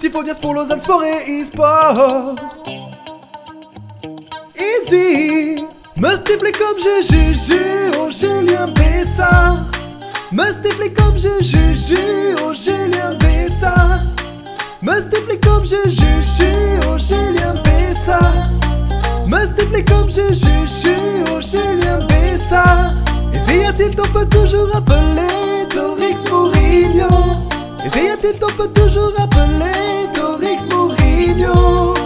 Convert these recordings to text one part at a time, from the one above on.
Sifodias pour Lausanne Sport et e-sport. Easy. Me stifler comme Juju, oh Julien Bessard. Me stifler comme Juju, oh Julien Bessard. Me stifler comme Juju, oh Julien Bessard. Me stifler comme Juju, oh Julien Bessard. Essaya-t-il, t'en peux toujours appeler Torix Mourinho. Essaya-t-il, t'en peux toujours appeler Torix Mourinho.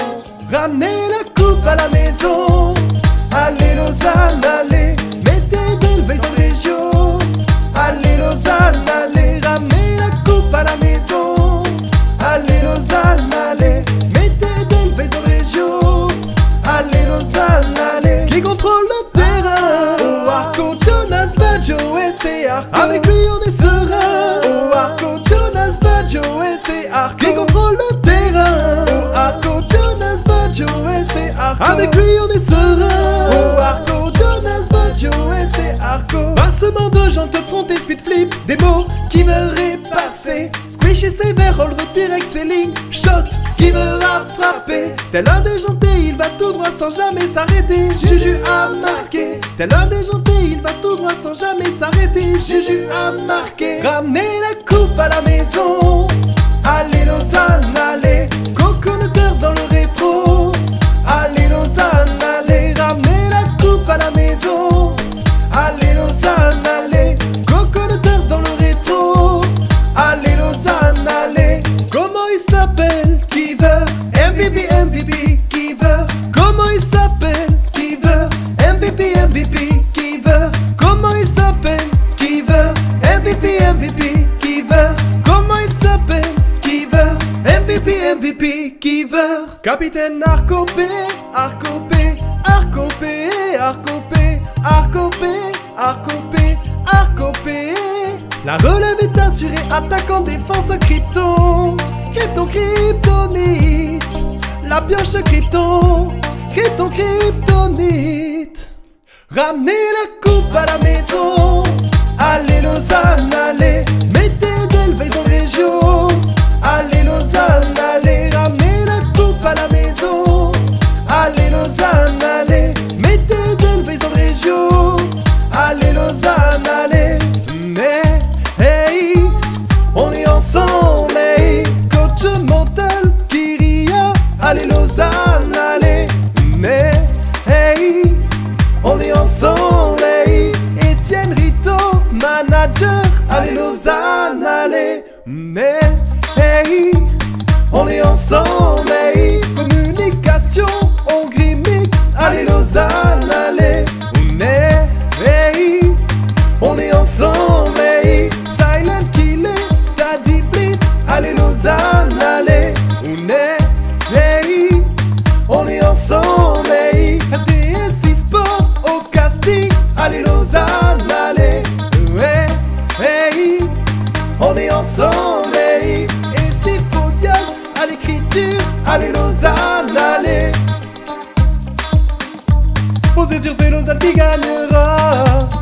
Ramenez la coupe à la maison. Allez Lausanne, allez, mettez d'Elveys en région. Allez Lausanne, allez, ramenez la coupe à la maison. Allez Lausanne, allez, mettez d'Elveys en région. Allez Lausanne, allez. Qui contrôle le terrain? Au Arco, Jonas Baggio et c'est Arco. Avec lui on est serein. Au Arco, Jonas Baggio et c'est Arco. Qui contrôle le terrain? Au Arco, Jonas Baggio et c'est Arco. Avec lui on est serein. Au Arco, Jonas Baggio et c'est Arco. Pincement de jambes, te front et speed flip. Des mots qui veulent repasser. Squish et sévère, roll the direct, c'est ligne. Shot qui veut la frapper. Tel un déjanté, il va tout droit sans jamais s'arrêter. Juju a marqué. Tel un déjanté, il va tout droit sans jamais s'arrêter. Juju a marqué. Ramenez la coupe à la maison. Allez Lausanne, allez. Coconutters dans le rétro. Allez Lausanne, allez. Ramenez la coupe à la maison. Allez Lausanne, allez. Coconutters dans le rétro. Allez Lausanne, allez. Comment il s'appelle? Kiver. MVP, MVP, Kiver. Comment il s'appelle? Kiver. MVP, MVP, Kiver. Comment il s'appelle? Kiver. MVP, MVP, Kiver. Comment il s'appelle? Kiver. MVP, MVP, Kiver. Capitaine Arcopé, Arcopé, Arcopé, Arcopé, Arcopé, Arcopé, Arcopé. La relève est assurée, attaquant, défense, Krypton. Krypton, kryptonite. La pioche, Krypton. Krypton, kryptonite. Ramenez la coupe à la maison. Allez Lausanne, allez. Mettez d'Elveys en région. Allez Lausanne, allez. Ramenez la coupe à la maison. Allez Lausanne, allez. Mettez d'Elveys en région. Allez Lausanne, allez. Mais, hey, on est ensemble, hey. Coach mental, Kyria. Allez Lausanne, allez. Mais, hey, on est ensemble, hey. Etienne Rito, manager. Allez Lausanne, allez. Mais, hey, on est ensemble, hey. Communication, Hongrie mix. Allez Lausanne, allez. Mais, hey, on est ensemble, hey. Silent Killer, Daddy Blitz. Allez Lausanne, allez. Hey, on est ensemble, hey. RTS e-sport au casting. Allez Lausanne, allez. Hey, on est ensemble, hey. Et Sifodias à l'écriture. Allez Lausanne, allez. Posez sur ces Lausanne qui gagnera.